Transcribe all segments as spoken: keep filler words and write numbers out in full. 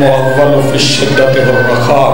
مؤول فی الشدۃ والرخاء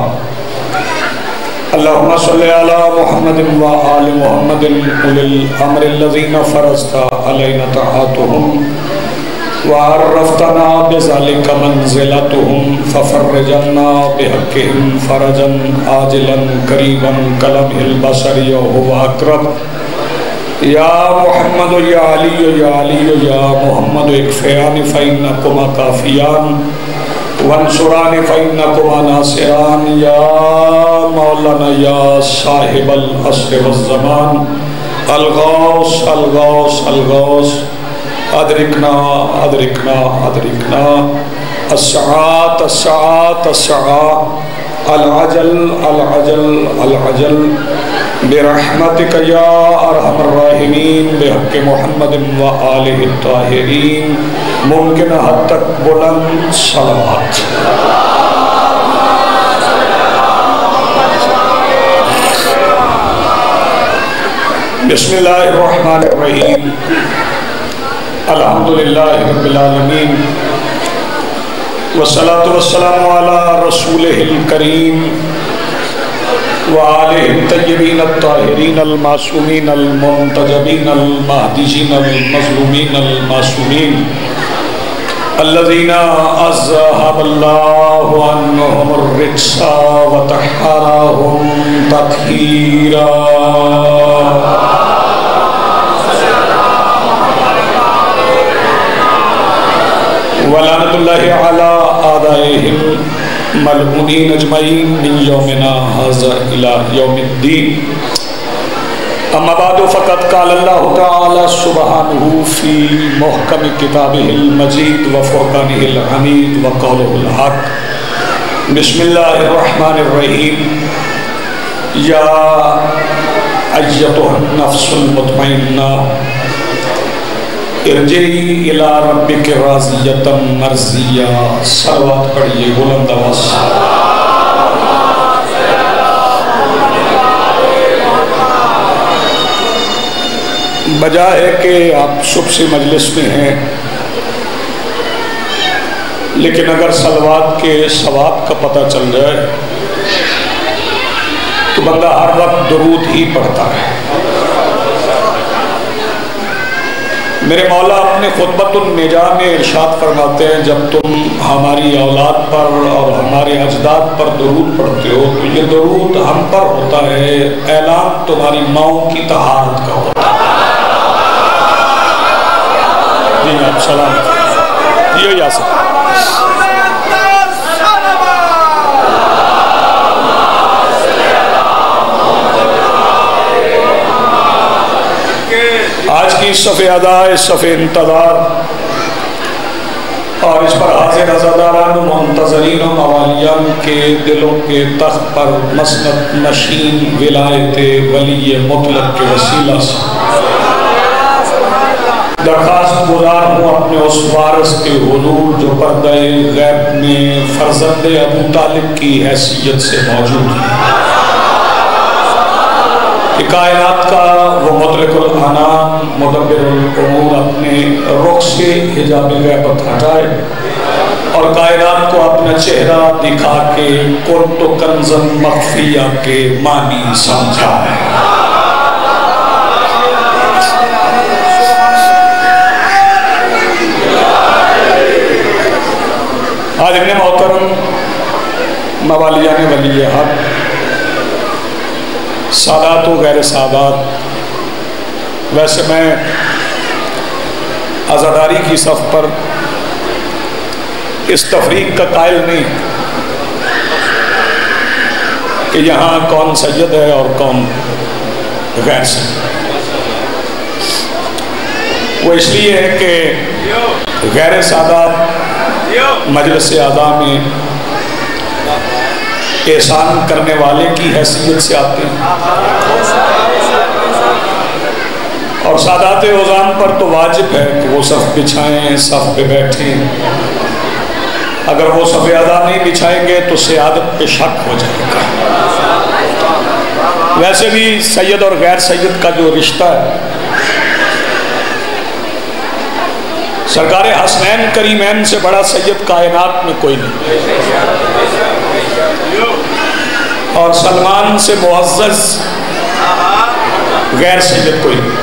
اللہم صلی علی محمد و آل محمد اولی الامر الذین فرضت علینا طاعتهم وعرفتنا بذلک منزلتهم ففرجنا بحقهم فرجا عاجلا قریبا کلمح البصر وهو اقرب یا محمد یا علی یا علی یا محمد اکفیان فإنکما کافیان وانصران فإنکما ناصران یا مولانا یا صاحب العصر والزمان الغوث الغوث الغوث ادرکنا ادرکنا ادرکنا الساعات الساعات الساعات العجل العجل العجل برحمتک یا ارحم الراحمین بحق محمد و آلہ الطاہرین ممکن حد تک بلند صلوات. بسم اللہ الرحمن الرحیم الحمدللہ رب العالمین والصلاة والسلام علی رسولہ الکریم وآلہ الطیبین الطاہرین المعصومین المنتجبین المہدیین المظلومین المعصومین الذین اذہب اللہ عنہم الرجس وطہرہم تطہیرا. ولعنت اللہ علی اعدائہم ملعونین اجمعین من یومنا ھذا الی یوم الدین. اما بعد فقد قال اللہ تعالی سبحانہ فی محکم کتابہ المجید وفرقانہ الحمید وقولہ الحق. بسم اللہ الرحمن الرحیم یا ایتها النفس المطمئنہ ارجعی الی ربک راضیۃ مرضیہ. صلوات پڑھیے بلند آواز. بجائے کہ آپ صبح سے مجلس میں ہیں لیکن اگر صلوات کے ثواب کا پتہ چل جائے تو بندہ ہر وقت درود ہی پڑھتا ہے. میرے مولا اپنے خطبۃ النجاہ میں ارشاد فرماتے ہیں جب تم ہماری اولاد پر اور ہمارے اجداد پر درود پڑھتے ہو تو یہ درود ہم پر ہوتا ہے، اعلان تمہاری ماؤں کی طہارت کا ہوتا ہے. جی آپ سلام یہ یا سلام. آج کی صف ادا صف انتظار اور اس پر حاضر عزاداران و منتظرین و موالیان کے دلوں کے تخت پر مسند نشین ولایت ولی مطلق کے وسیلہ سے درخواست گزار ہوں اپنے اس وارث کے حضور جو پردہ غیب میں فرزند ابو طالب کی حیثیت سے موجود ہے کہ کائنات کا وہ مطلق الانام مدبر الامور اپنے رخ سے حجاب غیبت ہٹائے اور کائنات کو اپنا چہرہ دکھا کے کنت کنزن مخفیہ کے معنی سمجھائے. آج ابن محترم موالیان ولی حق سادات و غیر سادات، ویسے میں عزاداری کی صف پر اس تفریق کا قائل نہیں کہ یہاں کون سید ہے اور کون غیر سید. وہ اس لیے ہے کہ غیر سادات مجلس اعضاء میں احسان کرنے والے کی حیثیت سے آتے ہیں اور سادات عظام پر تو واجب ہے کہ وہ صف بچھائیں، صف پہ بیٹھیں. اگر وہ صف اعضاء نہیں بچھائیں گے تو سیادت پہ شک ہو جائے گا. ویسے بھی سید اور غیر سید کا جو رشتہ ہے سرکار حسنین کریمین سے بڑا سید کائنات میں کوئی نہیں، اور سلمان سے معزز غیر سید کوئی نہیں۔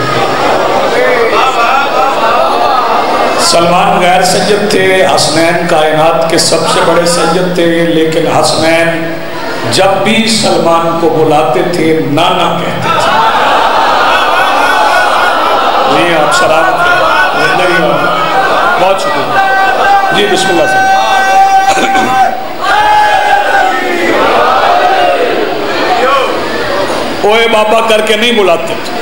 سلمان غیر سید تھے، حسنین کائنات کے سب سے بڑے سید تھے، لیکن حسنین جب بھی سلمان کو بلاتے تھے نانا کہتے تھے۔ جی آپ سلامت ہیں، زندگی میں بہت شکریہ جی، بسم اللہ سے اوے بابا کر کے نہیں بلاتے تھے،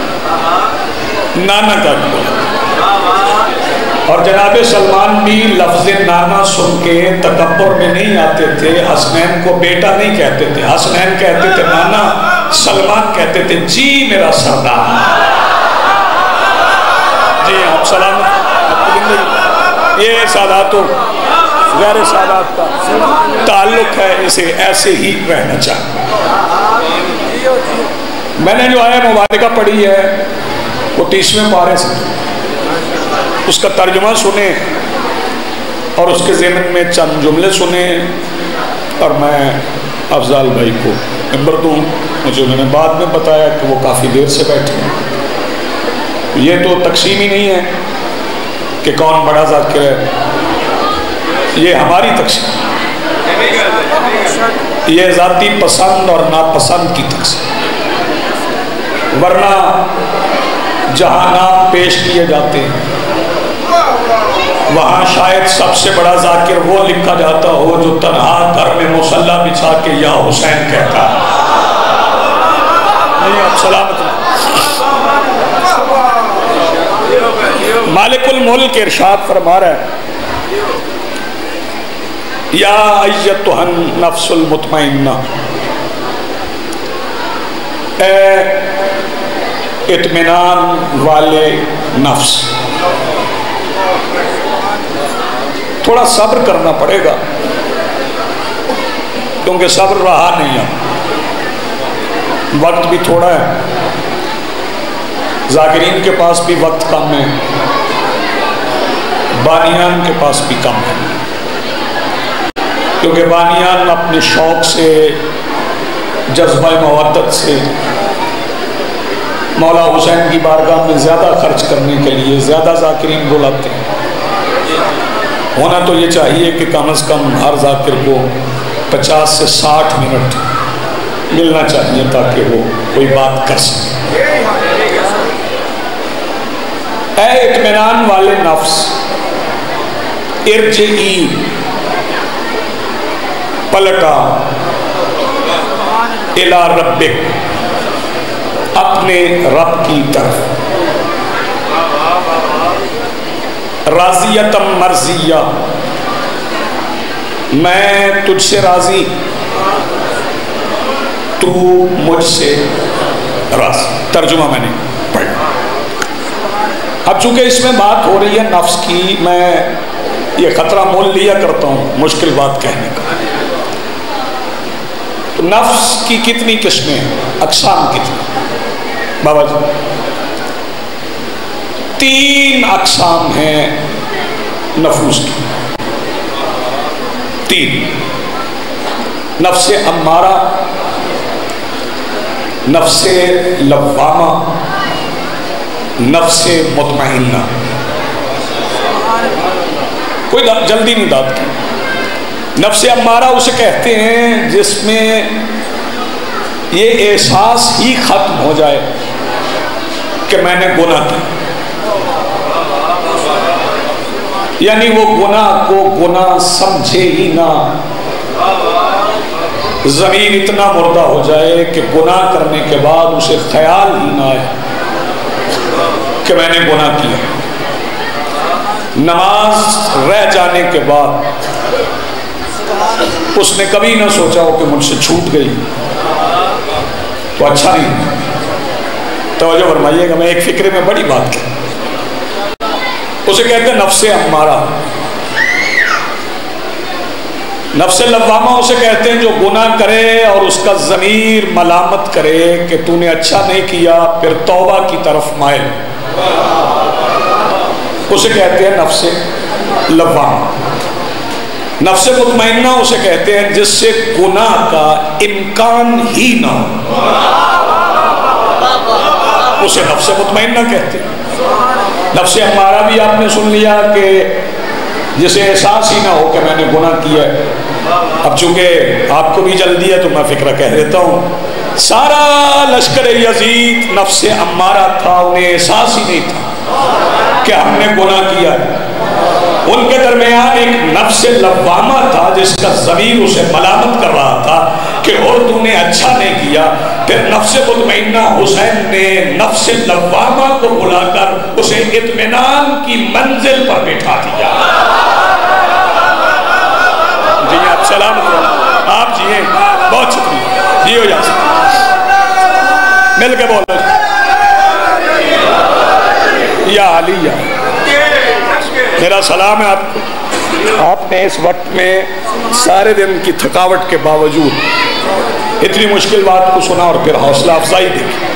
نانا کر کے بلاتے۔ اور جناب سلمان بھی لفظ نانا سن کے تکبر میں نہیں آتے تھے، حسنین کو بیٹا نہیں کہتے تھے، حسنین کہتے تھے نانا، سلمان کہتے تھے جی میرا سردار۔ جی آپ سلامت، یہ سادات و غیر سادات کا تعلق ہے، اسے ایسے ہی رہنا چاہیے۔ میں نے جو آیت مبارکہ پڑھی ہے وہ تیسویں پارے سے، اس کا ترجمہ سنیں اور اس کے ضمن میں چند جملے سنیں، اور میں افضال بھائی کو نمبر دوں۔ مجھے انہوں نے بعد میں بتایا کہ وہ کافی دیر سے بیٹھے ہیں۔ یہ تو تقسیم ہی نہیں ہے کہ کون بڑا ذاکر ہے، یہ ہماری تقسیم، یہ ذاتی پسند اور ناپسند کی تقسیم۔ ورنہ جہاں نام پیش کیے جاتے ہیں وہاں شاید سب سے بڑا ذاکر وہ لکھا جاتا ہو جو تنہا گھر میں مصلی بچھا کے یا حسین کہتا ہے۔ نہیں آپ سلامت ہیں۔ مالک الملک ارشاد فرما رہا ہے، یا ایتھا النفس المطمئنہ، اے اطمینان والے نفس۔ تھوڑا صبر کرنا پڑے گا کیونکہ صبر رہا نہیں ہے، وقت بھی تھوڑا ہے، ذاکرین کے پاس بھی وقت کم ہے، بانیان کے پاس بھی کم ہے، کیونکہ بانیان اپنے شوق سے، جذبہ مودت سے مولا حسین کی بارگاہ میں زیادہ خرچ کرنے کے لیے زیادہ ذاکرین بلاتے ہیں۔ ہونا تو یہ چاہیے کہ کم از کم ہر ذاکر کو پچاس سے ساٹھ منٹ ملنا چاہیے تاکہ وہ کوئی بات کر سکے۔ اے اطمینان والے نفس، ارجعی، پلٹا، الی ربک، اپنے رب کی طرف، راضیۃ مرضیہ، میں تجھ سے راضی، تو مجھ سے راضی۔ ترجمہ میں نے پڑھا۔ اب چونکہ اس میں بات ہو رہی ہے نفس کی، میں یہ خطرہ مول لیا کرتا ہوں مشکل بات کہنے کا۔ نفس کی کتنی قسمیں ہیں، اقسام کتنی؟ بابا جی تین اقسام ہیں نفوس کی، تین: نفس امارہ، نفس لوامہ، نفس مطمئنہ۔ کوئی جلدی نہیں داد کی۔ نفس امارہ اسے کہتے ہیں جس میں یہ احساس ہی ختم ہو جائے کہ میں نے گناہ کی، یعنی وہ گناہ کو گناہ سمجھے ہی نہ، ضمیر اتنا مردہ ہو جائے کہ گناہ کرنے کے بعد اسے خیال ہی نہ آئے کہ میں نے گناہ کیا۔ نماز رہ جانے کے بعد اس نے کبھی نہ سوچا ہو کہ مجھ سے چھوٹ گئی تو اچھا نہیں۔ توجہ فرمائیے گا، میں ایک فکرے میں بڑی بات کی، اسے کہتے ہیں نفس امارہ۔ نفس لوامہ اسے کہتے ہیں جو گناہ کرے اور اس کا ضمیر ملامت کرے کہ تو نے اچھا نہیں کیا، پھر توبہ کی طرف مائل۔ اسے کہتے ہیں نفس لوامہ. نفس مطمئنہ اسے کہتے ہیں جس سے گناہ کا امکان ہی نہ ہو، اسے نفس مطمئنہ کہتے ہیں. نفس امارہ بھی آپ نے سن لیا کہ جسے احساس ہی نہ ہو کہ میں نے گناہ کیا ہے. اب چونکہ آپ کو بھی جلدی ہے تو میں فکرہ کہہ دیتا ہوں. سارا لشکر یزید نفس امارہ تھا، انہیں احساس ہی نہیں تھا کہ ہم نے گناہ کیا ہے. ان کے درمیان ایک نفس لوامہ تھا جس کا ضمیر اسے ملامت کر رہا تھا کہ اور تو نے اچھا نہیں کیا. پھر نفس مطمئنہ حسین نے نفس لوامہ کو بلا کر اسے اطمینان کی منزل پر بٹھا دیا. جی آپ سلامت رہو، آپ جیئے، بہت شکریہ، جی ہو جا سکتے، مل کے بولو یا علی یا. میرا سلام ہے آپ کو. آپ نے اس وقت میں سارے دن کی تھکاوٹ کے باوجود اتنی مشکل بات کو سنا اور پھر حوصلہ افزائی دیکھی.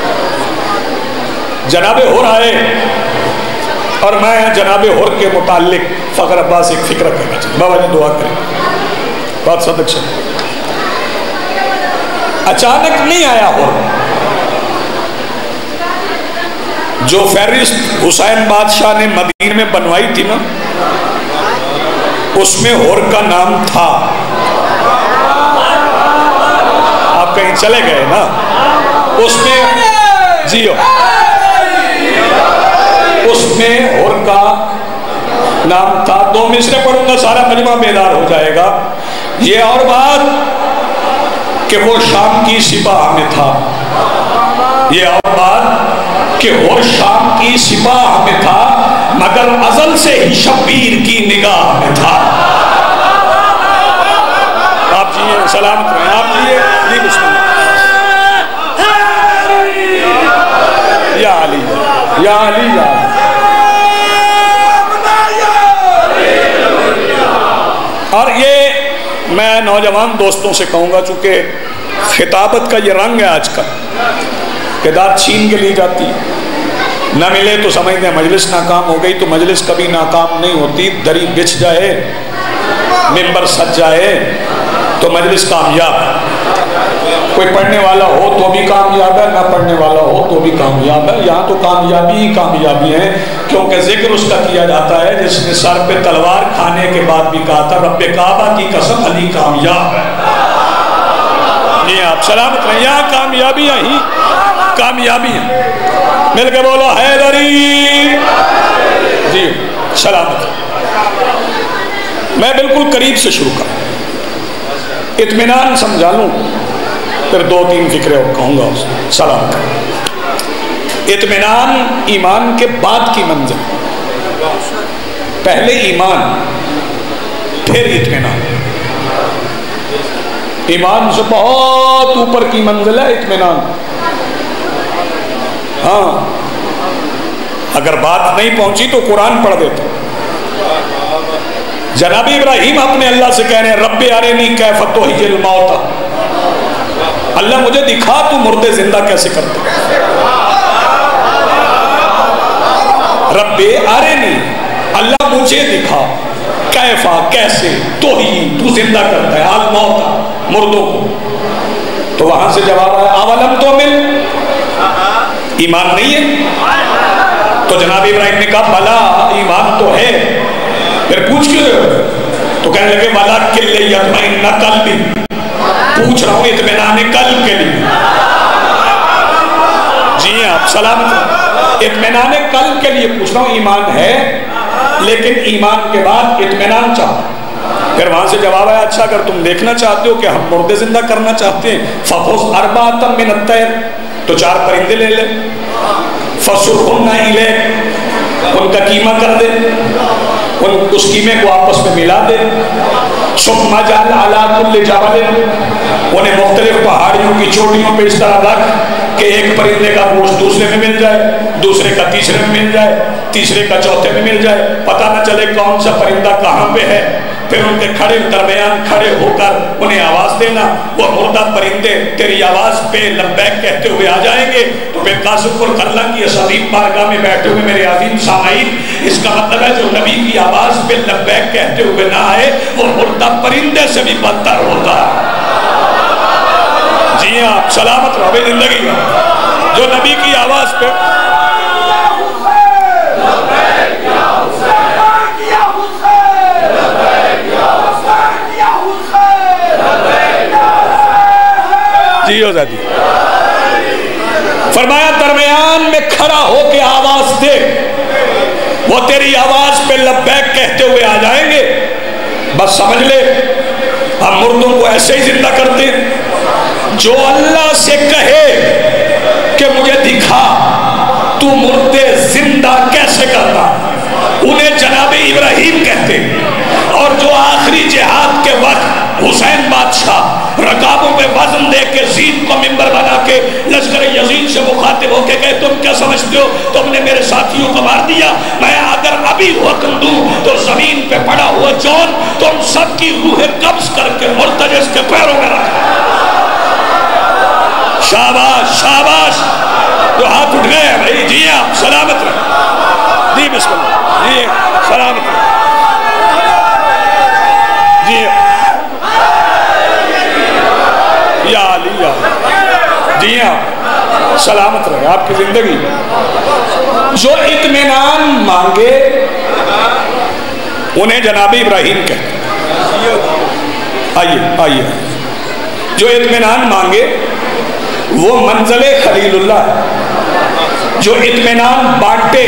جناب ہور آئے اور میں جناب ہور کے متعلق فخر عباس ایک فکر کرنا چاہتا ہوں. بابا جی دعا کریں. بات صدق سے اچانک نہیں آیا ہور. جو فہرست حسین بادشاہ نے مدینہ میں بنوائی تھی نا، اس میں ہور کا نام تھا. آپ کہیں چلے گئے نا، اس میں جیو اس میں ہور کا نام تھا. دو مصرے پڑھوں گا سارا مجمع بیدار ہو جائے گا. یہ اور بات کہ وہ شام کی سپاہ میں تھا، یہ اور بات کہ وہ شام کی سپاہ میں تھا، مگر ازل سے ہی شبیر کی نگاہ میں تھا. آپ جیئے سلامت رہیں، آپ جیئے جی بسم اللہ. یا علی یا علی یا علی. اور یہ میں نوجوان دوستوں سے کہوں گا، چونکہ خطابت کا یہ رنگ ہے آج کل کہ داد چھین کے لی جاتی، نہ ملے تو سمجھتے ہیں مجلس ناکام ہو گئی. تو مجلس کبھی ناکام نہیں ہوتی. دری بچھ جائے، ممبر سج جائے تو مجلس کامیاب ہے. کوئی پڑھنے والا ہو تو بھی کامیاب ہے، نہ پڑھنے والا ہو تو بھی کامیاب ہے. یہاں تو کامیابی ہی کامیابی ہے، کیونکہ ذکر اس کا کیا جاتا ہے جس نے سر پہ تلوار کھانے کے بعد بھی کہا تھا رب کعبہ کی قسم علی کامیاب ہے. جی آپ سلامت رہیں. یہاں کامیابیاں ہی کامیابی ہیں. مل کے بولو حیدری. جی سلامت. میں بالکل قریب سے شروع کروں، اطمینان سمجھا لوں، پھر دو تین فکرے اور کہوں گا. سلام. اطمینان ایمان کے بعد کی منزل. پہلے ایمان پھر اطمینان. ایمان سے بہت اوپر کی منزل ہے اطمینان. ہاں اگر بات نہیں پہنچی تو قرآن پڑھ دیتا. جناب ابراہیم اپنے اللہ سے کہہ رہے ہیں رب ارنی کیف تحیی الموتى، اللہ مجھے دکھا تو مردے زندہ کیسے کرتا. رب ارنی، اللہ مجھے دکھا، کیفا کیسے، تحیی تو زندہ کرتا ہے، الموتى مردوں کو. تو وہاں سے جواب آیا اولم تؤمن، ایمان نہیں ہے؟ تو جناب ابراہیم نے کہا بلا ایمان تو ہے. پھر پوچھ کیوں رہے ہو؟ تو کہنے لگے وَلَكِنْ لِيَطْمَئِنَّ قَلْبِي، پوچھ رہا ہوں اطمینان قلب کے لیے. جی آپ سلامت. اطمینان قلب کے لیے پوچھ رہا ہوں. ایمان ہے لیکن ایمان کے بعد اطمینان چاہتا. پھر وہاں سے جواب آیا اچھا اگر تم دیکھنا چاہتے ہو کہ ہم مردے زندہ کرنا چاہتے ہیں فَخُذْ أَرْبَعَةً مِنَ الطَّيْرِ، تو چار پرندے لے لے، فَصُرْهُنَّ إِلَيْكَ، ان کا قیمہ کر دے، ان اس قیمے کو آپس میں ملا دے. ثُمَّ اجْعَلْ عَلَىٰ كُلِّ جَبَلٍ، انہیں مختلف پہاڑیوں کی چوٹیوں پہ اس طرح رکھ کہ ایک پرندے کا گوشت دوسرے میں مل جائے، دوسرے کا تیسرے میں مل جائے، تیسرے کا چوتھے میں مل جائے، پتہ نہ چلے کون سا پرندہ کہاں پہ ہے. پھر ان کے کھڑے درمیان کھڑے ہو کر انہیں آواز دینا، وہ مردہ پرندے تیری آواز پہ لبیک کہتے ہوئے آ جائیں گے۔ تو پھر قاسم پور کرلا کی اس عظیم بارگاہ میں بیٹھے ہوئے میرے عظیم سامعین، اس کا مطلب ہے جو نبی کی آواز پہ لبیک کہتے ہوئے نہ آئے وہ مردہ پرندے سے بھی بدتر ہوتا ہے۔ جی ہاں، سلامت رہو بھائی زندگی میں، جو نبی کی آواز پہ جی ہو جاتی، فرمایا درمیان میں کھڑا ہو کے آواز دے، وہ تیری آواز پہ لبیک کہتے ہوئے آ جائیں گے۔ بس سمجھ لے ہم مردوں کو ایسے ہی زندہ کرتے ہیں۔ جو اللہ سے کہے کہ مجھے دکھا تو مردے زندہ کیسے کرتا، انہیں جناب ابراہیم کہتے۔ اور جو آخری جہاد کے وقت حسین بادشاہ رکابوں پہ وزن دے کے زید کو منبر بنا کے لشکر یزید سے مخاطب ہو کے کہے تم کیا سمجھتے ہو تم نے میرے ساتھیوں کو مار دیا، میں اگر ابھی حکم دوں تو زمین پہ پڑا ہوا جون تم سب کی روح قبض کر کے مرتجز کے پیروں میں رکھا۔ شاباش شاباش، تو ہاتھ اٹھ گئے ہیں بھائی، جی آپ سلامت رہے، جی بسم اللہ، جی سلامت رہے، جی یا علی یا جی ہاں سلامت رہے آپ کی زندگی۔ جو اطمینان مانگے انہیں جناب ابراہیم کہتے ہیں۔ آئیے آئیے، جو اطمینان مانگے وہ منزل خلیل اللہ ہے، جو اطمینان بانٹے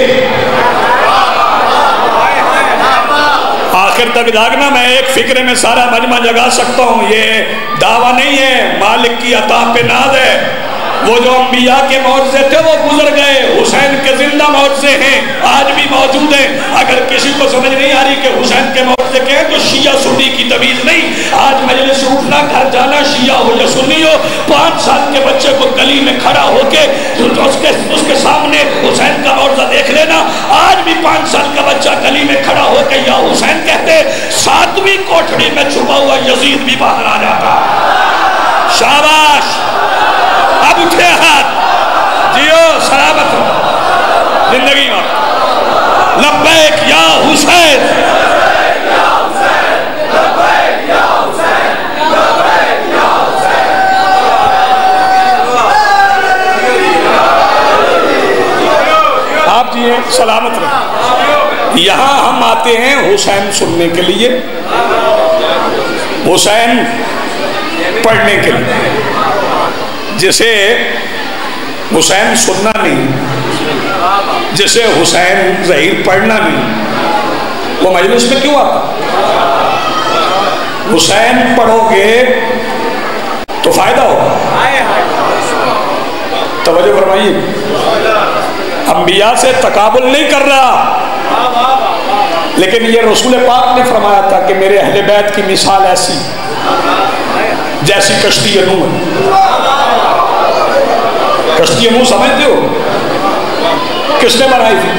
آخر تک جاگنا۔ میں ایک فکر میں سارا مجمع جگا سکتا ہوں، یہ دعویٰ نہیں ہے، مالک کی عطا پہ ناز ہے۔ وہ جو انبیاء کے معجزے تھے وہ گزر گئے، حسین کے زندہ معجزے ہیں، آج بھی موجود ہیں۔ اگر کسی کو سمجھ نہیں آ رہی کہ حسین کے معجزے کیا ہیں تو شیعہ سنی کی تمیز نہیں۔ آج مجلس سے اٹھنا، گھر جانا، شیعہ ہو یا سنی ہو، پانچ سال کے بچے کو گلی میں کھڑا ہو کے اس کے اس کے سامنے حسین کا معجزہ دیکھ لینا۔ آج بھی پانچ سال کا بچہ گلی میں کھڑا ہو کے یا حسین کہتے، ساتویں کوٹھڑی میں چھپا ہوا یزید بھی باہر آ جاتا۔ شاباش، اب اٹھے ہاتھ، جیو سلامت ہو زندگی میں، لبیک یا حسین، آپ جی سلامت رہے۔ یہاں ہم آتے ہیں حسین سننے کے لیے، حسین پڑھنے کے لیے۔ جسے حسین سننا نہیں، جسے حسین ظہیر پڑھنا نہیں، وہ مجلس میں کیوں آتا؟ حسین پڑھو گے تو فائدہ ہوگا۔ توجہ فرمائیے، انبیاء سے تقابل نہیں کر رہا، لیکن یہ رسول پاک نے فرمایا تھا کہ میرے اہل بیت کی مثال ایسی جیسی کشتی نوح۔ کشتی نوح سمجھتے ہو کس نے بنائی تھی؟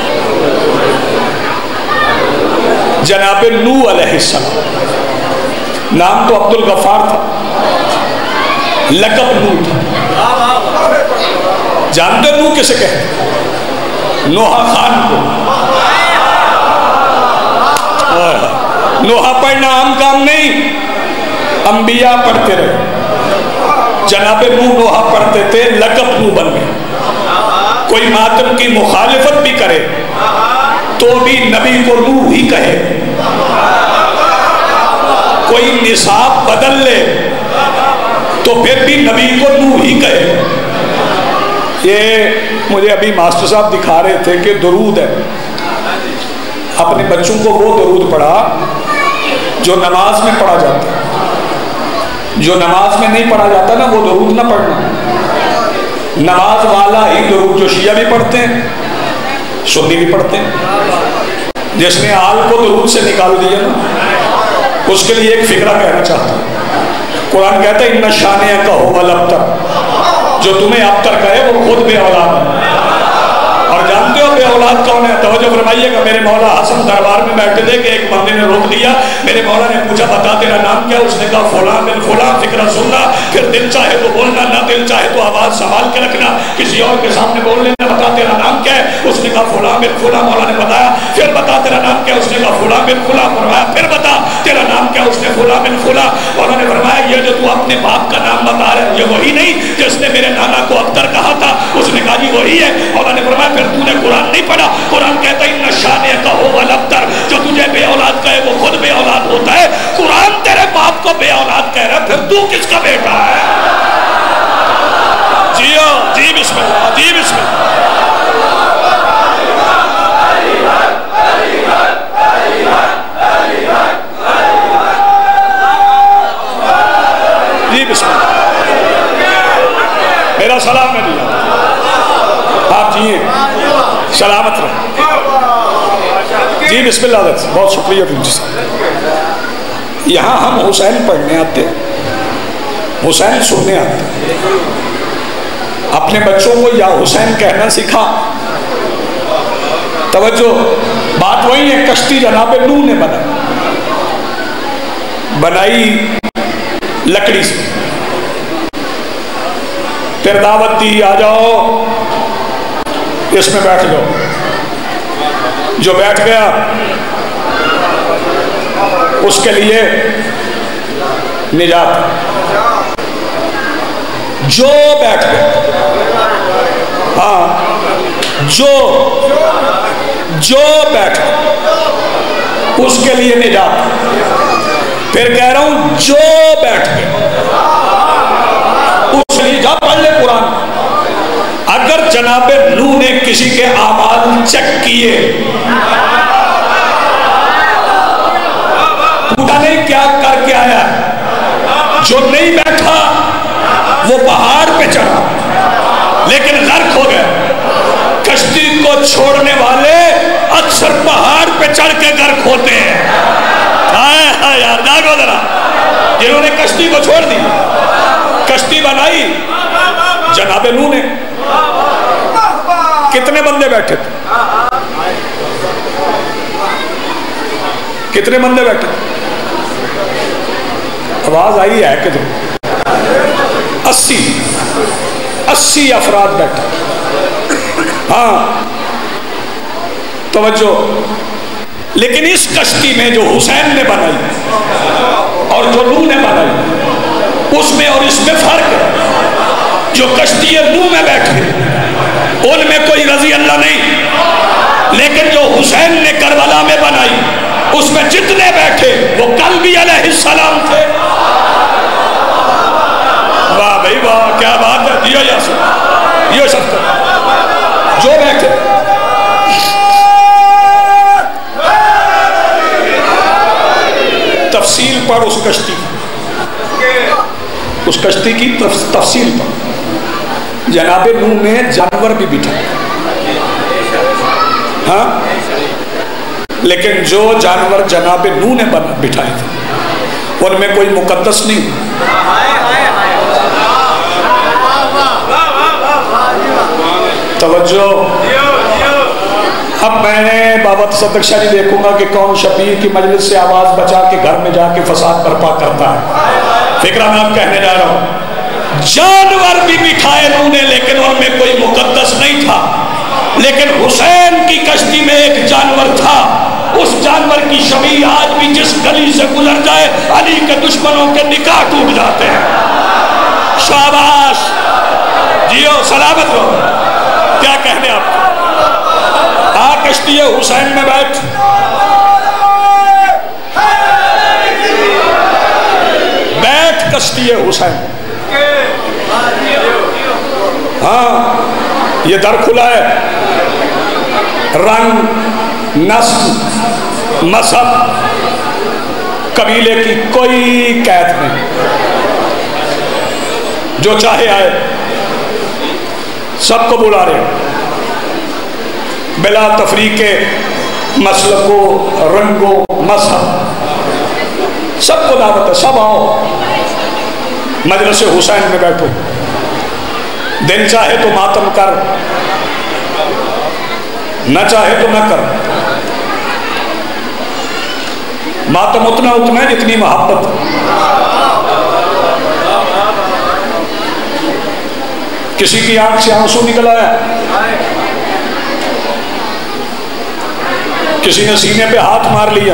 جناب نوح علیہ السلام، نام تو عبد الغفار تھا، لقب نوح تھا۔ جانتے نوح کسے کہتے؟ نوحہ خان کو۔ نوحہ پڑھنا عام کام نہیں، انبیاء پڑھتے رہے۔ جناب نوح نوحہ پڑھتے تھے، لقب نوح بن گئے۔ کوئی ماتم کی مخالفت بھی کرے تو بھی نبی کو نوح ہی کہے، کوئی نصاب بدل لے تو پھر بھی نبی کو نوح ہی کہے۔ یہ مجھے ابھی ماسٹر صاحب دکھا رہے تھے کہ درود ہے، اپنے بچوں کو وہ درود پڑھا جو نماز میں پڑھا جاتا ہے، جو نماز میں نہیں پڑھا جاتا نا وہ درود نہ پڑھنا۔ نماز والا ہی درود جو شیعہ بھی پڑھتے ہیں، سنی بھی پڑھتے ہیں۔ جس نے آل کو درود سے نکال دیا نا، اس کے لیے ایک فکرہ کہنا چاہتا ہوں۔ قرآن کہتا ہے ان شانئک هو الابتر، جو تمہیں ابتر کہے وہ خود بے اولاد ہے۔ اور جانتے ہو بے اولاد کون ہے؟ توجہ فرمائیے گا، میرے مولا حسن دربار میں بیٹھے تھے کہ ایک بندے نے روک دیا، میرے مولا نے پوچھا بتا تیرا نام کیا؟ اس نے کہا فلاں بن فلاں، فکر سننا، پھر دل چاہے تو بولنا، نہ دل چاہے تو آواز سنبھال کے رکھنا، کسی اور کے سامنے بول لینا، بتا تیرا نام کیا ہے؟ اس نے کہا فلاں بن فلاں، مولا نے بتایا، پھر بتا تیرا نام کیا؟ اس نے کہا فلاں بن فلاں، فرمایا پھر بتا تیرا نام کیا؟ اس نے فلاں بن فلاں، مولا نے فرمایا یہ جو تو اپنے باپ کا نام بتا رہے ہیں یہ وہی نہیں جس نے میرے نانا کو ابتر کہا تھا؟ اس نے کہا جی وہی ہے۔ مولا نے فرمایا پھر تو نے قرآن نہیں پڑھا؟ قرآن کہتا ہے ان شانئک ھو الابتر، جو تجھے بے اولاد کہے وہ خود بے اولاد ہوتا ہے۔ قرآن تیرے باپ کو بے اولاد کہہ رہا ہے، پھر تو کس کا بیٹا ہے؟ جیو جی بسم اللہ، جی بسم اللہ۔ جی بسم اللہ، میرا سلام ہے جی، آپ جیئے سلامت رہے۔ جی بسم اللہ علیہ، بہت شکریہ تجھے صاحب۔ یہاں ہم حسین پڑھنے آتے ہیں، حسین سننے آتے ہیں، اپنے بچوں کو یا حسین کہنا سکھا۔ توجہ، بات وہی ہے، کشتی جناب نوح نے بنائی بنائی لکڑی سے، پھر دعوت دی آ جاؤ اس میں بیٹھ جاؤ، جو بیٹھ گیا اس کے لیے نجات، جو بیٹھ گیا، ہاں جو جو بیٹھ گیا اس کے لیے نجات۔ پھر کہہ رہا ہوں جو بیٹھ گیا اس لیے، جا پڑھ لے قرآن۔ اگر جناب نوح نے کسی کے اعمال چیک کیے، پوچھا نہیں کیا کر کے آیا ہے، جو نہیں بیٹھا وہ پہاڑ پہ چڑھا لیکن غرق ہو گیا۔ کشتی کو چھوڑنے والے اکثر پہاڑ پہ چڑھ کے غرق ہوتے ہیں۔ ہائے ہائے یار، جاگو ذرا، جنہوں نے کشتی کو چھوڑ دی، کشتی بنائی جناب نوح نے، کتنے بندے بیٹھے تھے؟ کتنے بندے بیٹھے تھے؟ آواز آئی ہے کہ اسی اسی افراد بیٹھے۔ ہاں توجہ، لیکن اس کشتی میں جو حسین نے بنائی اور جو نوح نے بنائی اس میں اور اس میں فرق ہے۔ جو کشتی نوح میں بیٹھے ان میں کوئی رضی اللہ نہیں، لیکن جو حسین نے کربلا میں بنائی اس میں جتنے بیٹھے وہ کلبی علیہ السلام تھے۔ واہ بھائی واہ، کیا بات ہے، یہ یاسر یہ سب کر جو بیٹھے۔ تفصیل پر اس کشتی اس کشتی کی تفصیل پر جناب نوح نے جانور بھی بٹھا، ہاں لیکن جو جانور جناب نوح نے بٹھائے تھے ان میں کوئی مقدس نہیں۔ توجہ، اب میں نے بابا تصدق شاہ جی دیکھوں گا کہ کون شبیر کی مجلس سے آواز بچا کے گھر میں جا کے فساد برپا کرتا ہے۔ فکرہ میں آپ کہنے جا رہا ہوں، جانور بھی بٹھائے انہوں نے لیکن ان میں کوئی مقدس نہیں تھا، لیکن حسین کی کشتی میں ایک جانور تھا، اس جانور کی شبیہ آج بھی جس گلی سے گزر جائے علی کے دشمنوں کے نکاح ٹوٹ جاتے ہیں۔ شاباش، جیو سلامت رہو، کیا کہنے آپ کو؟ آ کشتی حسین میں بیٹھ، بیٹھ کشتی حسین۔ ہاں یہ در کھلا ہے، رنگ، نسل، مذہب، قبیلے کی کوئی قید نہیں، جو چاہے آئے، سب کو بلا رہے ہیں بلا تفریق مسلکوں، رنگوں، مذہب، سب کو دعوت ہے، سب آؤ مجلس حسین میں بیٹھو، دن چاہے تو ماتم کر، نہ چاہے تو نہ کر. ماتم اتنا اتنا ہے جتنی محبت. کسی کی آنکھ سے آنسو نکل آیا, کسی نے سینے پہ ہاتھ مار لیا,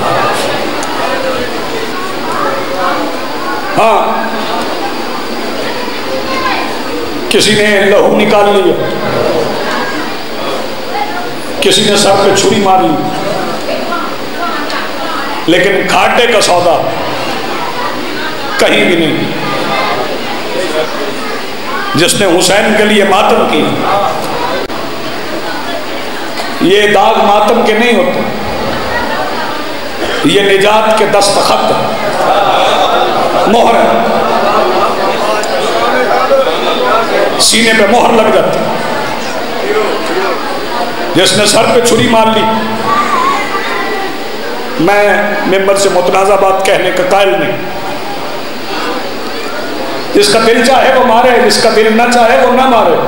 ہاں کسی نے لہو نکال لیا, کسی نے سر پہ چھری مار لی, لیکن کھاٹے کا سودا کہیں بھی نہیں. جس نے حسین کے لیے ماتم کی, یہ داغ ماتم کے نہیں ہوتے, یہ نجات کے دستخط مہر ہے, سینے پہ مہر لگ جاتی. جس نے سر پہ چھری مار لی, میں ممبر سے متنازع بات کہنے کا قائل نہیں. جس کا دل چاہے وہ مارے, جس کا دل نہ چاہے وہ نہ مارے,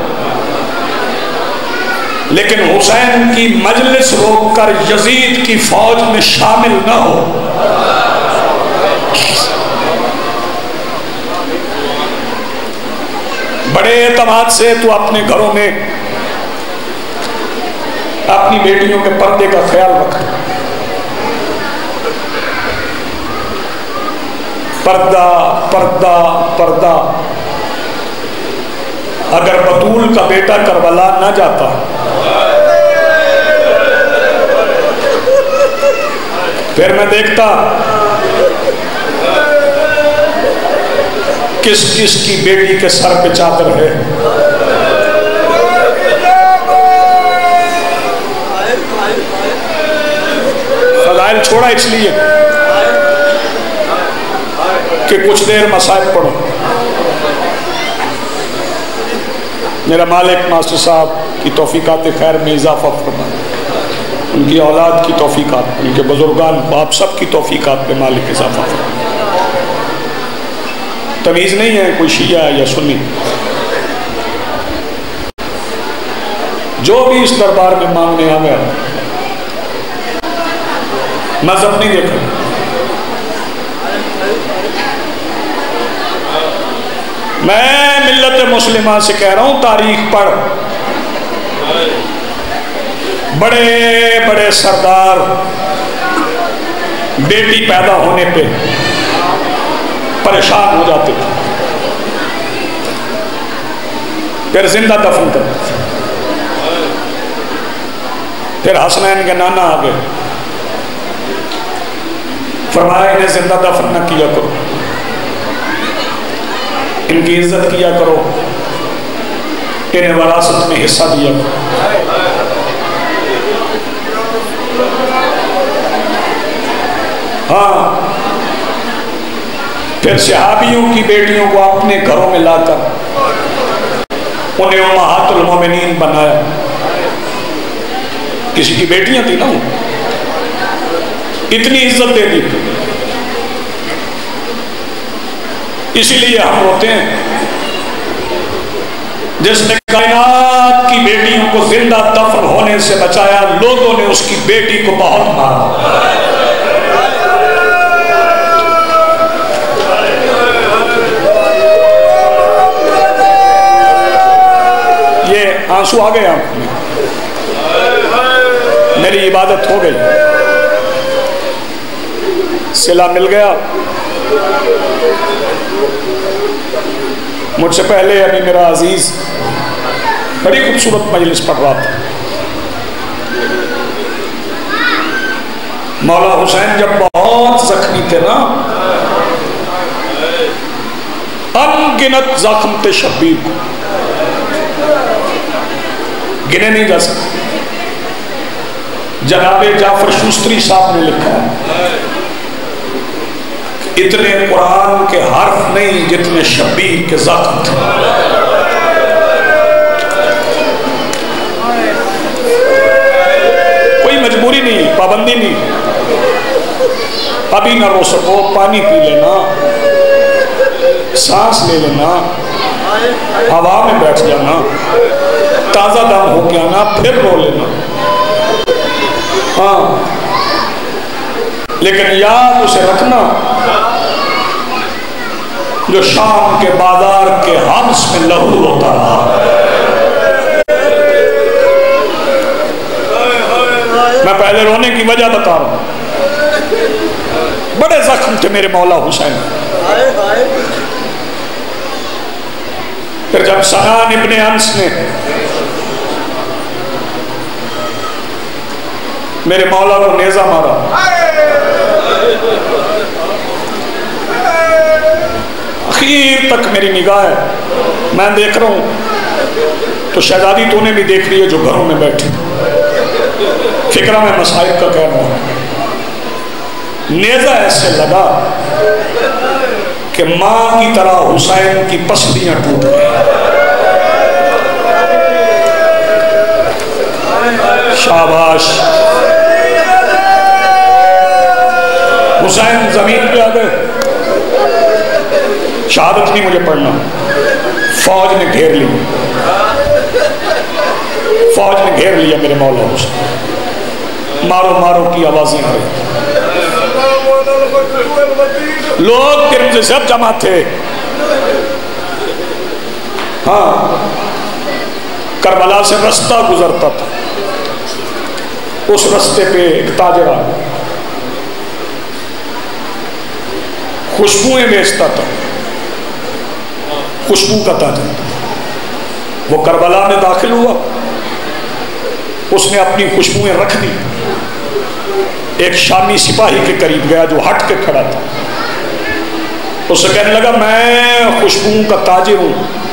لیکن حسین کی مجلس روک کر یزید کی فوج میں شامل نہ ہو. بڑے اعتماد سے تو اپنے گھروں میں اپنی بیٹیوں کے پردے کا خیال رکھ. پردہ پردہ پردہ. اگر بطول کا بیٹا کربلا نہ جاتا, پھر میں دیکھتا کس کس کی بیٹی کے سر پہ چادر ہے. فضائل چھوڑا اس لیے کہ کچھ دیر مصائب پڑھو. میرا مالک ماسٹر صاحب کی توفیقات خیر میں اضافہ فرمائے, ان کی اولاد کی توفیقات, ان کے بزرگان باپ سب کی توفیقات پہ مالک اضافہ فرمائے. تمیز نہیں ہے کوئی شیعہ ہے یا سنی, جو بھی اس دربار میں مانگنے آ گیا, مذہب نہیں دیکھا. میں ملت مسلمہ سے کہہ رہا ہوں, تاریخ پڑھ. بڑے بڑے سردار بیٹی پیدا ہونے پہ پریشان ہو جاتے تھے, پھر زندہ دفن کرتے تھے. پھر حسنین کے نانا آ گئے, فرمایا انہیں زندہ دفن نہ کیا کرو, ان کی عزت کیا کرو, انہیں وراثت میں حصہ دیا کرو. ہاں پھر صحابیوں کی بیٹیوں کو اپنے گھروں میں لا کر انہیں امہات المومنین بنایا. کسی کی بیٹیاں تھی نا, اتنی عزت دے دی. اسی لیے ہم روتے ہیں, جس نے کائنات کی بیٹیوں کو زندہ دفن ہونے سے بچایا, لوگوں نے اس کی بیٹی کو بہت مارا. یہ آنسو آ گئے آنکھ میں, میری عبادت ہو گئی, صلہ مل گیا. مجھ سے پہلے ابھی میرا عزیز بڑی خوبصورت مجلس پڑھ رہا تھا. مولا حسین جب بہت زخمی تھے نا, ان گنت زخم تھے شبیر کو, گنے نہیں جا سکتے. جناب جعفر شوستری صاحب نے لکھا ہے, اتنے قرآن کے حرف نہیں جتنے شبیر کے زخم تھے. کوئی مجبوری نہیں, پابندی نہیں, ابھی نہ رو سکو پانی پی لینا, سانس لے لینا, ہوا میں بیٹھ جانا, تازہ دم ہو کے آنا, پھر رو لینا. ہاں لیکن یاد اسے رکھنا جو شام کے بازار کے حبس میں لہو ہوتا رہا، میں پہلے رونے کی وجہ بتا رہا ہوں، بڑے زخم تھے میرے مولا حسین۔ پھر جب سنان ابن انس نے میرے مولا کو نیزہ مارا، اخیر تک میری نگاہ ہے، میں دیکھ رہا ہوں تو شہزادی تو نے بھی دیکھ رہی ہے جو گھروں میں بیٹھی، فکرہ میں مصائب کا کہنا ہے۔ نیزہ ایسے لگا کہ ماں کی طرح حسین کی پسلیاں ٹوٹ گئی، شاباش، حسین زمین پہ آ گئے، شہادت نہیں مجھے پڑھنا، فوج نے گھیر لی، فوج نے گھیر لیا میرے مولا حسین، مارو مارو کی آوازیں آ رہی، لوگ کرم سے سب جمع تھے۔ ہاں کربلا سے رستہ گزرتا تھا، اس رستے پہ ایک تاجر آ گیا، خوشبوئیں بیچتا تھا، خوشبو کا تاجر، وہ کربلا میں داخل ہوا، اس نے اپنی خوشبوئیں رکھ دی، ایک شامی سپاہی کے قریب گیا جو ہٹ کے کھڑا تھا، اس سے کہنے لگا میں خوشبوؤں کا تاجر ہوں،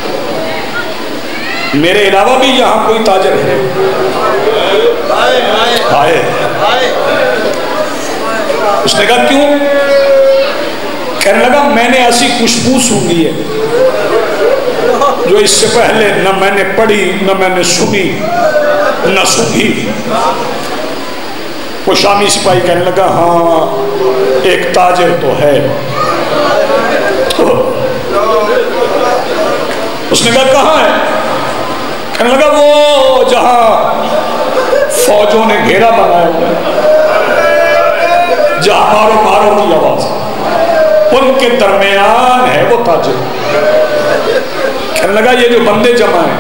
میرے علاوہ بھی یہاں کوئی تاجر ہے؟ آئے، اس نے کہا کیوں؟ کہنے لگا میں نے ایسی خوشبو سونگی ہے جو اس سے پہلے نہ میں نے پڑھی نہ میں نے سنی نہ سنی۔ وہ شامی سپاہی کہنے لگا ہاں ایک تاجر تو ہے، اس نے کہا کہاں ہے؟ کہنے لگا وہ جہاں فوجوں نے گھیرا بنایا ہوا ہے، جہاں مارو مارو کی آواز، ان کے درمیان ہے وہ تاجر۔ کہنے لگا یہ جو بندے جمع ہیں،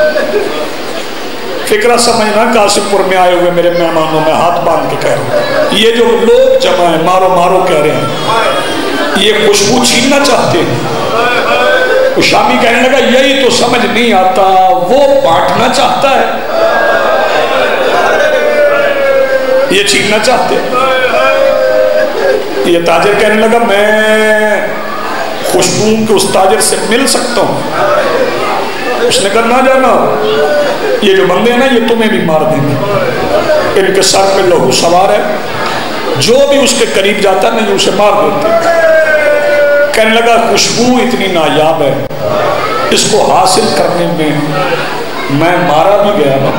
فکرہ سمجھنا قاسم پور میں آئے ہوئے میرے مہمانوں میں ہاتھ باندھ کے کہہ رہا ہوں، یہ جو لوگ جمع ہیں مارو مارو کہہ رہے ہیں، یہ خوشبو چھیننا چاہتے ہیں۔ وہ شامی کہنے لگا یہی تو سمجھ نہیں آتا، وہ بانٹنا چاہتا ہے یہ چھیننا چاہتے ہیں۔ یہ تاجر کہنے لگا میں خوشبو کے اس تاجر سے مل سکتا ہوں؟ اس نے کہا نہ جانا، یہ جو بندے ہیں نا یہ تمہیں بھی مار دیں گے، ان کے سر پہ لہو سوار ہے، جو بھی اس کے قریب جاتا ہے نہیں اسے مار دیتے۔ کہنے لگا خوشبو اتنی نایاب ہے، اس کو حاصل کرنے میں میں مارا بھی گیا نا،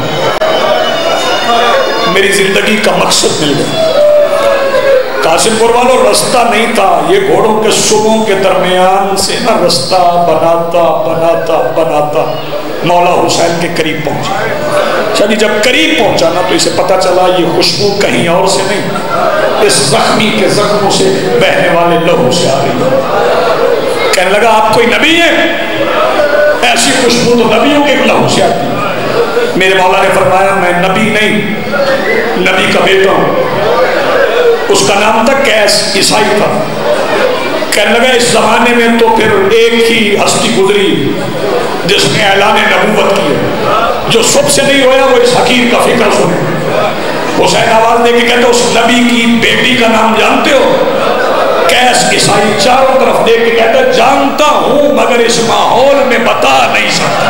میری زندگی کا مقصد مل گیا۔ قاسم پور والوں رستہ نہیں تھا، یہ گھوڑوں کے سروں کے درمیان سے نا رستہ بناتا بناتا بناتا مولا حسین کے قریب پہنچا۔ چلی جب قریب پہنچا نا تو اسے پتا چلا یہ خوشبو کہیں اور سے نہیں، اس زخمی کے زخموں سے بہنے والے لہو سے آ رہی ہے۔ کہنے لگا آپ کوئی نبی ہے؟ ایسی خوشبو تو نبیوں کے لہو سے آتی ہے۔ میرے مولا نے فرمایا میں نبی نہیں، نبی کا بیٹا ہوں۔ اس کا نام تھا کیس، عیسائی تھا۔ کہنے لگا اس زمانے میں تو پھر ایک ہی ہستی گزری جس نے اعلان نبوت کیا، جو سب سے نہیں ہویا وہ اس حقیر کا فکر سنے۔ حسین آواز دے کے کہتے اس نبی کی بیٹی کا نام جانتے ہو؟ کیس عیسائی چاروں طرف دیکھ کے کہتا جانتا ہوں مگر اس ماحول میں بتا نہیں سکتا۔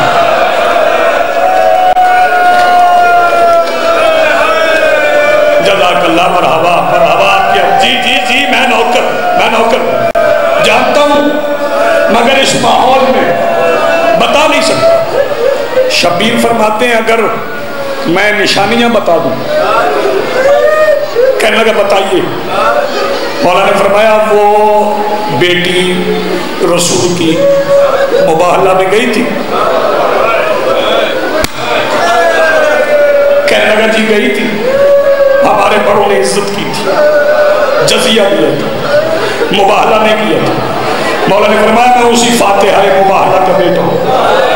جزاک اللہ، مرحبا مرحبا کیا، جی جی جی میں نوکر میں نوکر جانتا ہوں مگر اس ماحول میں بتا نہیں سکتا۔ شبیر فرماتے ہیں اگر میں نشانیاں بتا دوں؟ کہنے لگا بتائیے۔ مولا نے فرمایا وہ بیٹی رسول کی مباہلہ میں گئی تھی؟ کہنے لگا جی گئی تھی، اب ہمارے بڑوں نے عزت کی تھی، جزیہ دیا تھا، مباہلہ نے کیا تھا. مولا نے فرمایا میں اسی فاتحہ مباہلہ کا بیٹا ہوں.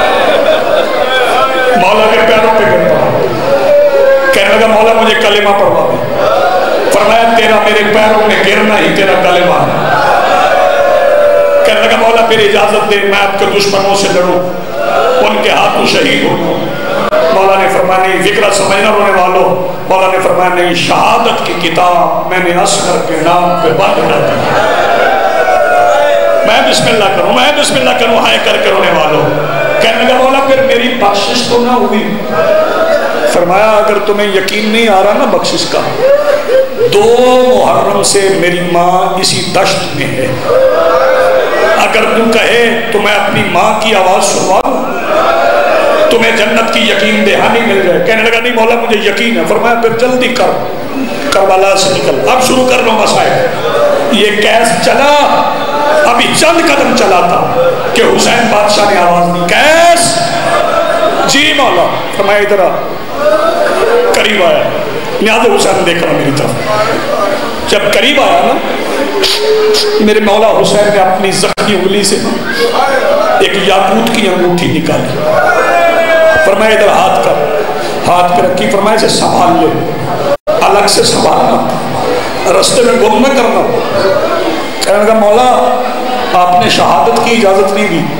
مولا کے پیروں پہ گر پڑا، کہنے لگا مولا مجھے کلمہ پڑھوا دے. فرمایا تیرا میرے پیروں میں گرنا ہی تیرا کلمہ ہے. کہنے لگا مولا پھر اجازت دے میں آپ کے دشمنوں سے لڑوں، ان کے ہاتھوں شہید ہوں. مولا نے فرمایا نہیں، فکرہ سمجھنا رونے والوں. مولا نے فرمایا نہیں، شہادت کی کتاب میں نے اصغر کے نام پہ بند کر دی. میں بسم اللہ کروں، میں بسم اللہ کروں، ہائے کر کے رونے والوں. کہنے لگا مولا پھر میری بخشش تو نہ ہوئی. فرمایا اگر تمہیں یقین نہیں آ رہا نا بخشش کا، دو محرم سے میری ماں اسی دشت میں ہے، اگر تم کہے تو میں اپنی ماں کی آواز سنوا دوں، تمہیں جنت کی یقین دہانی مل جائے. کہنے لگا نہیں مولا مجھے یقین ہے. فرمایا پھر جلدی کر، کربلا سے نکل، اب شروع کر لو مسائل. یہ کیس چلا، ابھی چند قدم چلا تھا کہ حسین بادشاہ نے آواز دی، کیس جی مولا. فرمایا ادھر آ. قریب آیا، نیاز حسین دیکھ رہا میری طرف. جب قریب آیا نا میرے مولا حسین نے اپنی زخمی انگلی سے ایک یاقوت کی انگوٹھی نکالی. فرمایا ادھر ہاتھ کر، ہاتھ پہ رکھی. فرمایا اسے سنبھال لے، الگ سے سنبھالنا، رستے میں گم نہ کرنا. کہنے لگا مولا آپ نے شہادت کی اجازت نہیں دی،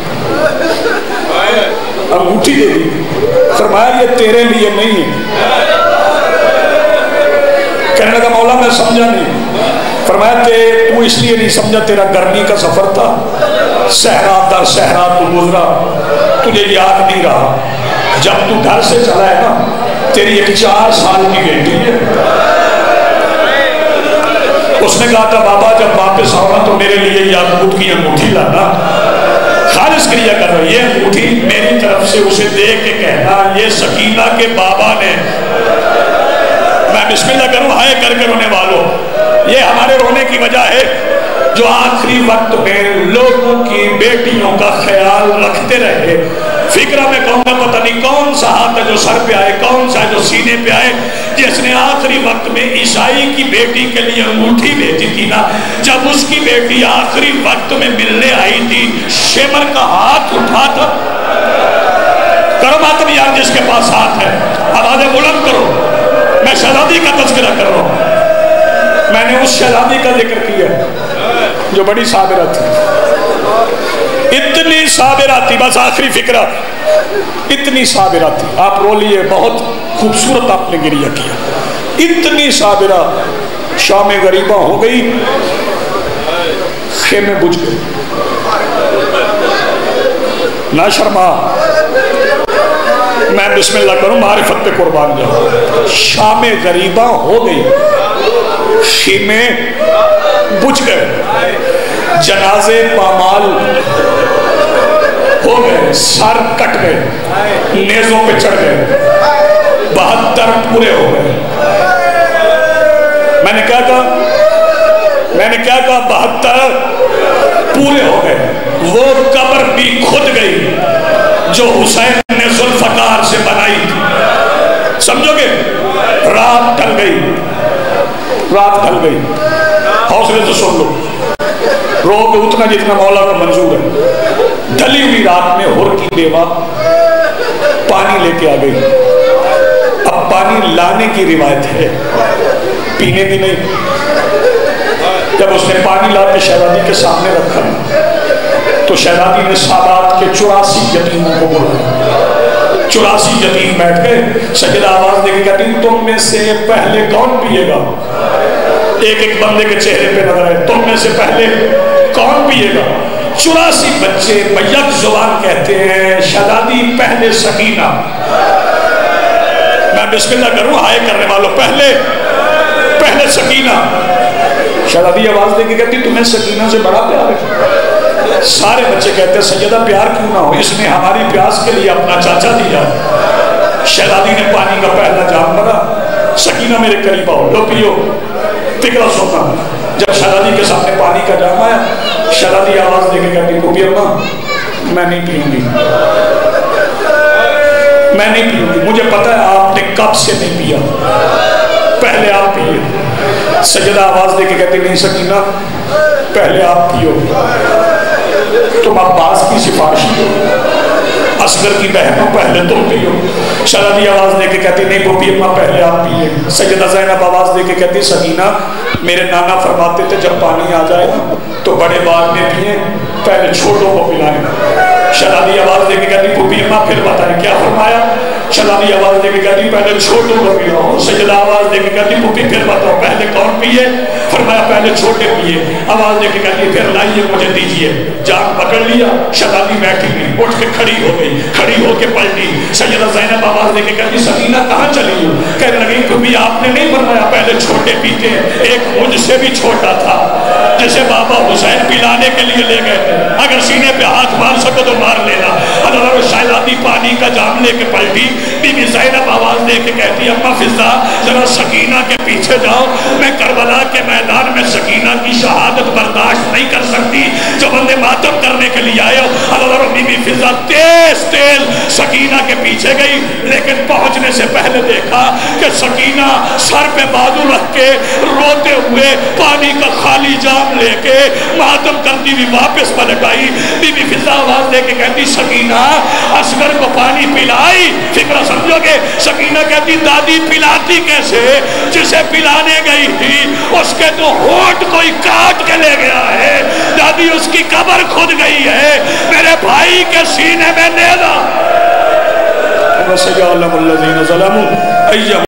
انگوٹھی دے دی. فرمایا یہ تیرے لیے نہیں ہے. کہنے لگا مولا میں سمجھا نہیں. فرمایا تو اس لیے نہیں سمجھا، تیرا گرمی کا سفر تھا، صحرا در صحرا تو گزرا، تجھے یاد نہیں رہا. جب تو گھر سے چلا ہے نا تیری ایک چار سال کی بیٹی ہے. اس نے کہا تھا بابا جب واپس آؤں تو میرے لیے یاقوت کی انگوٹھی لانا. خالص کریا کر رہا ہے، یہ انگوٹھی میری طرف سے اسے دے کے کہنا یہ سکینہ کے بابا نے. میں بسم اللہ کروں، ہائے کر کے رونے والوں. یہ ہمارے رونے کی وجہ ہے جو آخری وقت میں لوگوں کی بیٹیوں کا خیال رکھتے رہے. فکرہ میں کہوں گا پتہ نہیں کون سا ہاتھ ہے جو سر پہ آئے، کون سا ہے جو سینے پہ آئے، جس نے آخری وقت میں عیسائی کی بیٹی کے لیے انگوٹھی بھیجی تھی نا. جب اس کی بیٹی آخری وقت میں ملنے آئی تھی شیمر کا ہاتھ اٹھا تھا. کرو ماتم یار جس کے پاس ہاتھ ہے، آوازیں بلند کرو. میں شہزادی کا تذکرہ کر رہا ہوں. میں نے اس شہزادی کا ذکر کیا جو بڑی صابرہ تھی، اتنی صابرہ تھی. بس آخری فکرہ، اتنی صابرہ تھی. آپ رو لیے، بہت خوبصورت آپ نے گریہ کیا. اتنی صابرہ. شام غریبہ ہو گئی، خیمے بجھ گئے. نہ شرما، میں بسم اللہ کروں، معرفت پہ قربان جاؤں. شام غریبہ ہو گئی، خیمے بجھ گئے، جنازے پامال ہو گئے، سر کٹ گئے، نیزوں پہ چڑھ گئے، بہتر پورے ہو گئے. میں نے کیا کہا میں نے کیا کہا بہتر پورے ہو گئے. وہ قبر بھی کھد گئی جو حسین نے ذوالفقار سے بنائی تھی. سمجھو گے؟ رات ڈھل گئی، رات ڈھل گئی. حوصلے سے سن لو، رو گے اتنا جتنا مولا کا منظور ہے. ڈھلی ہوئی رات میں ہور کی بیوہ پانی لے کے آ گئی. اب پانی لانے کی روایت ہے، پینے کی نہیں. جب اس نے پانی لا کے شہزادی کے سامنے رکھا تو شہزادی نے سادات کے چوراسی یتیموں کو بلایا. چوراسی یتیم بیٹھ گئے. سجدہ آواز دے کے کہتی تم میں سے پہلے کون پیے گا؟ ایک ایک بندے کے چہرے پہ نظر آئے، تم میں سے پہلے کون پیے گا؟ چوراسی بچے بیک زبان کہتے ہیں شہزادی پہلے سکینہ. میں بسم اللہ کروں، ہائے کرنے والوں، پہلے پہلے سکینہ. شہزادی آواز دے کے کہتی تمہیں سکینہ سے بڑا پیار ہے. سارے بچے کہتے ہیں سیدہ پیار کیوں نہ ہو، اس نے ہماری پیاس کے لیے اپنا چاچا دیا. شہزادی نے پانی کا پہلا جام بھرا. سکینہ میرے قریب آؤ، لو پیو. فکرہ سننا، جب شہزادی کے سامنے پانی کا جام آیا شہزادی آواز دے کے کہتی روبی اماں میں نہیں پیوں گی، میں نہیں پیوں گی. مجھے پتا ہے آپ نے کب سے نہیں پیا. پہلے آپ پیے۔ سجدہ آواز دے کے کہتی نہیں سکینہ پہلے آپ پیو، تم عباس کی سفارشی ہو، اصغر کی بہن ہو، پہلے تم پیو۔ شرابی آواز دے کے کہتی نہیں پھوپھی اماں پہلے آپ پیے۔ سجدہ زینب آواز دے کے کہتی سکینہ میرے نانا فرماتے تھے جب پانی آ جائے تو بڑے بعد میں پیئیں، پہلے چھوٹوں کو پلائیں۔ شرابی آواز دے کے کہتی پھوپھی اماں پھر بتائیں کیا فرمایا؟ شرابی آواز دے کے کہتی پہلے چھوٹوں کو پیو۔ سجدہ آواز دے کے کہتی پھوپھی پھر بتاؤ پہلے کون پیے؟ فرمایا پہلے چھوٹے پیے۔ آواز دے کے کہتی پھر لائیے مجھے دیجئے۔ جان پکڑ لیا، شرابی بیٹھی نہیں، اٹھ کے کھڑی ہو گئی، کھڑی ہو کے پلٹی۔ سیدہ زینب آواز دے کے کہتی سکینہ کہاں چلی ہو؟ کہنے لگی کبھی آپ نے نہیں فرمایا پہلے چھوٹے پیتے ہیں؟ ایک مجھ سے بھی چھوٹا تھا جسے بابا حسین پلانے کے لیے لے گئے تھے، اگر سینے پہ ہاتھ مار سکو تو مار لینا۔ حضرت شہزادی پانی کا جام لے کے پلٹی۔ بی بی زینب آواز دے کے کہتی اما فضہ ذرا سکینہ کے پیچھے جاؤ، میں کربلا کے میدان میں سکینہ کی شہادت برداشت نہیں کر سکتی جو بندے ماتم کرنے کے لیے آئے ہو۔ حضرت بی بی فضہ تیز تیز سکینہ کے پیچھے گئی، لیکن پہنچنے سے پہلے دیکھا کہ سکینہ سر پہ بازو رکھ کے روتے ہوئے پانی کا خالی جام لے کے ماتم کرتی بھی واپس پلٹ آئی۔ بی بی فضہ آواز دے کے کہتی سکینہ اصغر کو پانی پلائی؟ فکر سمجھو گے؟ سکینہ کہتی دادی پلاتی کیسے؟ جسے پلانے گئی تھی اس کے تو ہونٹ کوئی کاٹ کے لے گیا ہے، دادی اس کی قبر کھود گئی ہے، میرے بھائی کے سینے میں نیزہ۔ وَسَيَعْلَمُ الَّذِينَ ظَلَمُوا أَيَّ